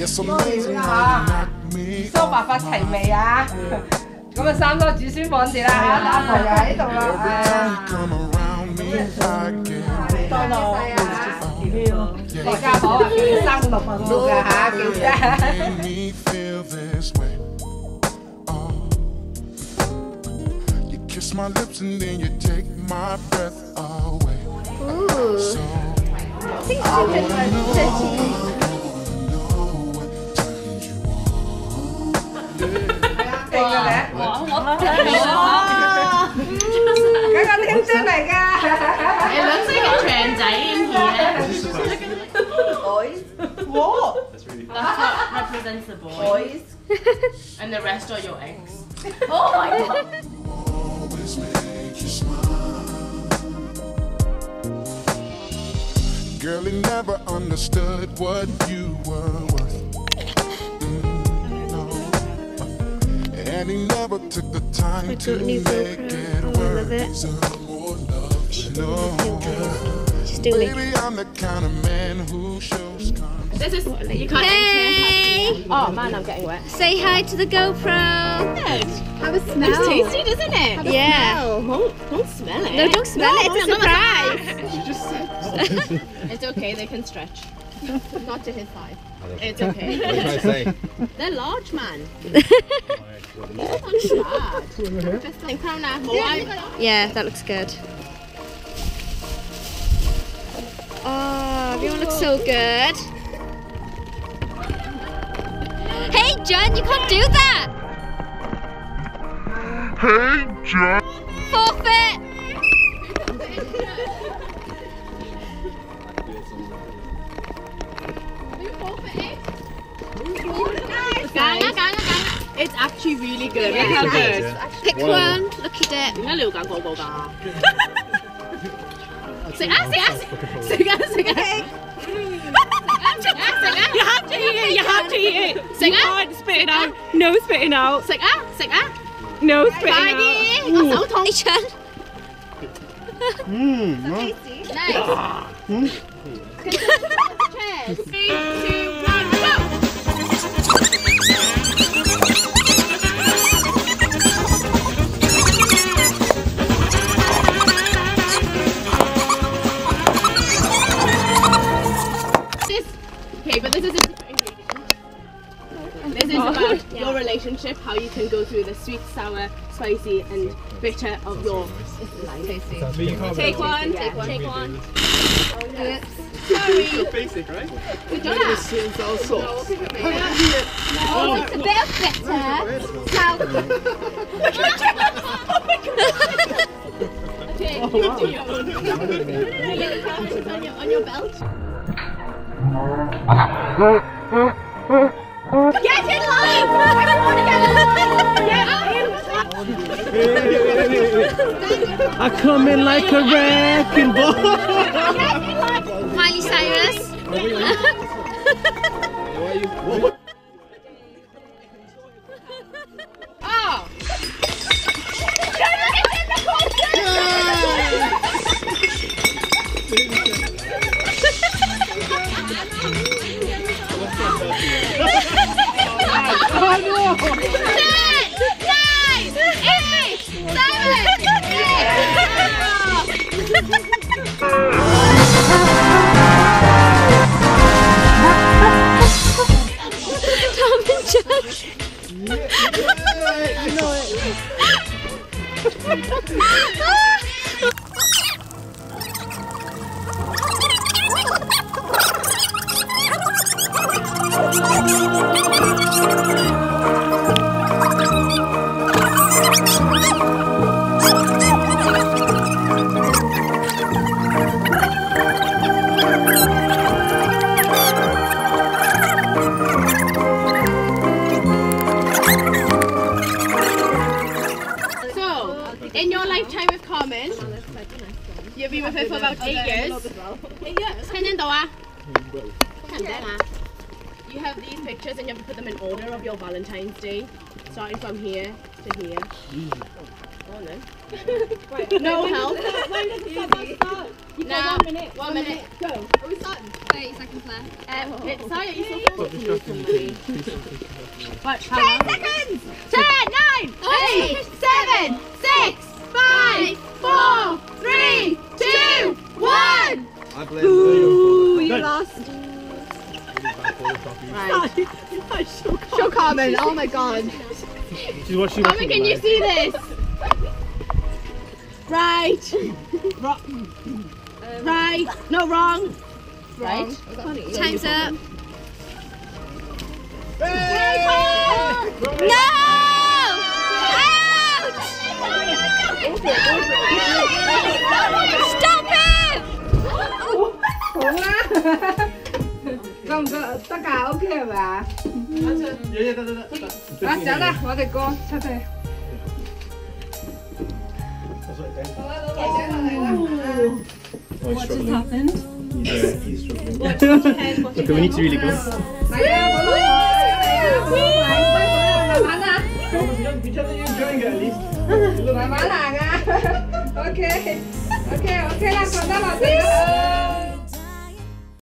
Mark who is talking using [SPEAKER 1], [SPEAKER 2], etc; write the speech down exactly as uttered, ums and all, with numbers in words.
[SPEAKER 1] 梳白髮齊眉啊！咁啊，三多子孫放住啦，阿婆又喺度啦，多謝啊！你家婆啊，生六六㗎嚇，記得。Kiss my lips and then you take my breath away.
[SPEAKER 2] Ooh.
[SPEAKER 1] So
[SPEAKER 2] I think she could like thirty.
[SPEAKER 3] Wow, what?
[SPEAKER 1] Cái con hiếm chân này ra.
[SPEAKER 3] It looks like a trans in here.
[SPEAKER 1] Boys. What?
[SPEAKER 3] That's what represents the boys.
[SPEAKER 1] Boys.
[SPEAKER 3] And the rest are your eggs. Oh my god.
[SPEAKER 4] Girl, he never understood what you were worth. Mm, no. And he never took the time to make it work. So more love, no. Baby, I'm the kind of man who shows kindness.
[SPEAKER 3] This is you can't
[SPEAKER 2] Hey!
[SPEAKER 3] Oh man, I'm getting wet.
[SPEAKER 2] Say hi to the GoPro.
[SPEAKER 3] Good.
[SPEAKER 5] Have a smell.
[SPEAKER 3] It's tasty, doesn't it?
[SPEAKER 5] Have a
[SPEAKER 2] Yeah.
[SPEAKER 5] smell.
[SPEAKER 3] Don't, don't smell it.
[SPEAKER 2] No, don't smell
[SPEAKER 3] No,
[SPEAKER 2] it. It's a
[SPEAKER 3] no, no,
[SPEAKER 2] surprise.
[SPEAKER 3] It's okay. They can stretch.
[SPEAKER 5] Not to his size.
[SPEAKER 3] It's okay.
[SPEAKER 6] What are you trying to say?
[SPEAKER 3] They're large, man. They're not bad. Just like crown now.
[SPEAKER 2] Yeah, that looks good. Oh, everyone looks so good. Hey, John, you can't do that.
[SPEAKER 4] Hey, John.
[SPEAKER 2] Forfeit.
[SPEAKER 3] Ganga, ganga, ganga. It's actually really good. Look how good.
[SPEAKER 2] Pick one. Look at it.
[SPEAKER 3] 點解你要揀嗰個㗎？食啊食啊食啊食啊！食啊食啊
[SPEAKER 7] You have to eat it, you have to eat it.
[SPEAKER 3] 食
[SPEAKER 7] You
[SPEAKER 3] 啊
[SPEAKER 7] can't spit it out. No spitting out.
[SPEAKER 3] 食啊食啊！
[SPEAKER 7] No spitting
[SPEAKER 3] 快
[SPEAKER 7] out.
[SPEAKER 3] 啲，我手痛。
[SPEAKER 2] Hey, John.
[SPEAKER 4] Mmm,
[SPEAKER 3] Nice. Cheers. Three, two, one, go. This, okay, but this is a different ingredient. This is about your relationship, how you can go through the sweet, sour, spicy, and bitter of your life. Take one, take one, take one. Sorry.
[SPEAKER 6] So basic, right?
[SPEAKER 3] Good job.
[SPEAKER 5] It's a bit of bitter. Sour.
[SPEAKER 3] Okay, you do your own. on your on your belt. Get in line! Everyone get in line!
[SPEAKER 7] I come in like a wrecking ball.
[SPEAKER 2] Miley Cyrus.
[SPEAKER 3] Oh!
[SPEAKER 2] Tom and John.
[SPEAKER 3] In your lifetime with Carmen, you've been with her for about eight years. Eight years? Can you do it? You have these pictures and you have to put them in order of your Valentine's Day, starting from here to here. Go on then. No help. You
[SPEAKER 2] No.
[SPEAKER 3] got one minute. One minute. Go.
[SPEAKER 5] Are we starting?
[SPEAKER 2] thirty seconds left.
[SPEAKER 3] Um, it's Saya, you still
[SPEAKER 6] Stop distracting me, please. Please stop distracting me.
[SPEAKER 3] Right,
[SPEAKER 5] Ten
[SPEAKER 3] Hannah.
[SPEAKER 5] seconds!
[SPEAKER 3] Ten, nine, eight, seven, six, five, four, three, two, one.
[SPEAKER 6] I blame Ooh,
[SPEAKER 7] You lost.
[SPEAKER 3] Right.
[SPEAKER 5] Show Carmen, oh my god.
[SPEAKER 6] She's what she
[SPEAKER 3] Carmen, can you see this? Right. Ro- right. No, wrong. Right.
[SPEAKER 2] Time's up.
[SPEAKER 5] No! Stop it!
[SPEAKER 1] Còn có- tất cả ok hả bà? Đó, trả ra, bỏ thầy cô, sao thầy?
[SPEAKER 6] What just
[SPEAKER 7] happened?
[SPEAKER 6] He's, uh, he's struggling. Okay, we need to really go.
[SPEAKER 1] Lại ra, bỏ luôn. Bà bán à? Bà bán hàng à? Ok, ok, ok, làm còn ra bảo xíu.